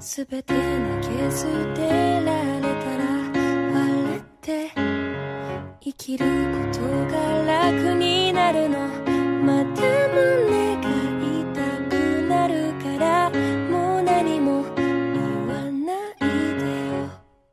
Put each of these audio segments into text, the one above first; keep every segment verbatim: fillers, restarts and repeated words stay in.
すべて投げ捨てられたら笑って生きることが楽になるの。また胸が痛くなるからもう何も言わないでよ。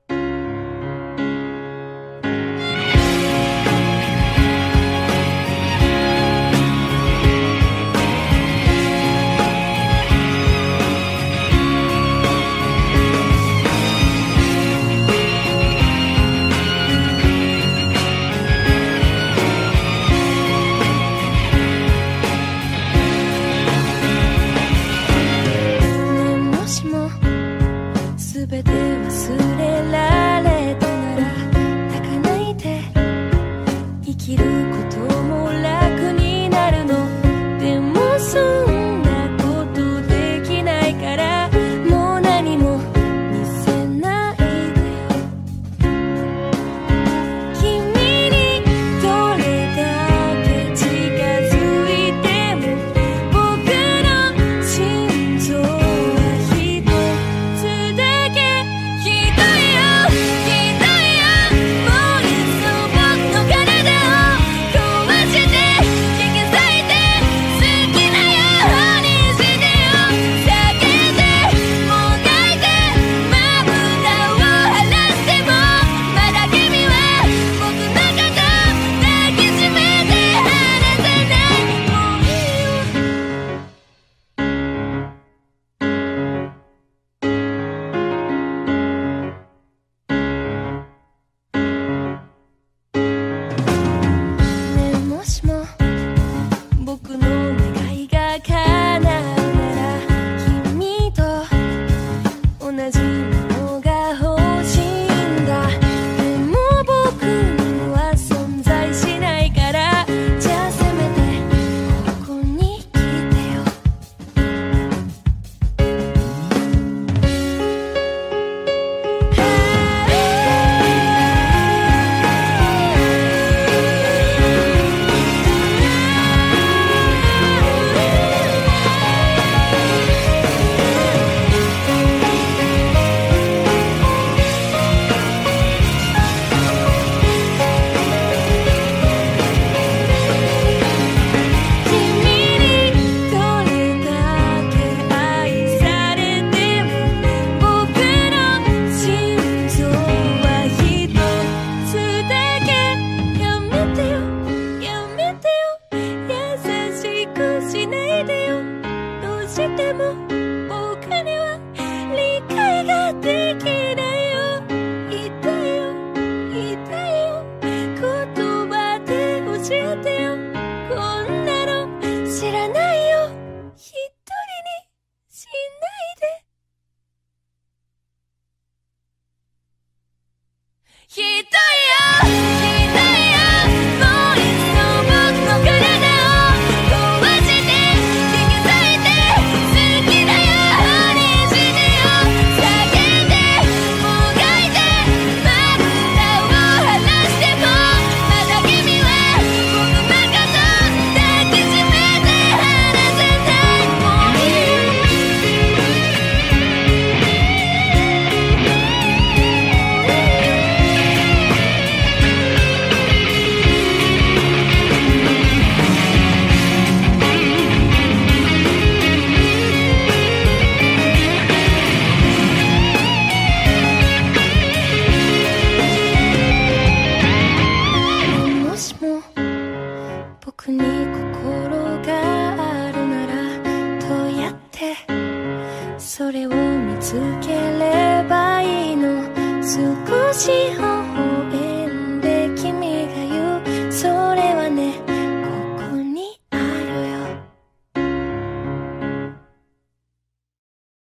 すべて忘れられたなら泣かないで生きることも楽になるの。でもそんなことできないからもう何も見せないでよ。君にどれだけ近づいても僕の心臓は一つだけ。僕の願いが叶うなら君と同じものが欲しいんだ。でも僕には存在しないからじゃあせめてここに来てよ。でも僕には理解ができないよ。言ったよ言ったよ言葉で教えてよ。こんなの知らないよ。一人にしないで。ひどいよひどいよ。もういっそ僕の体を壊して引き裂いて好きなようにしてよ。叫んでもがいてまぶたを晴らしてもまだ君は僕のこと抱きしめて離せない。もういいよ。もしも僕に心があるならどうやってそれを見つければいいの。少し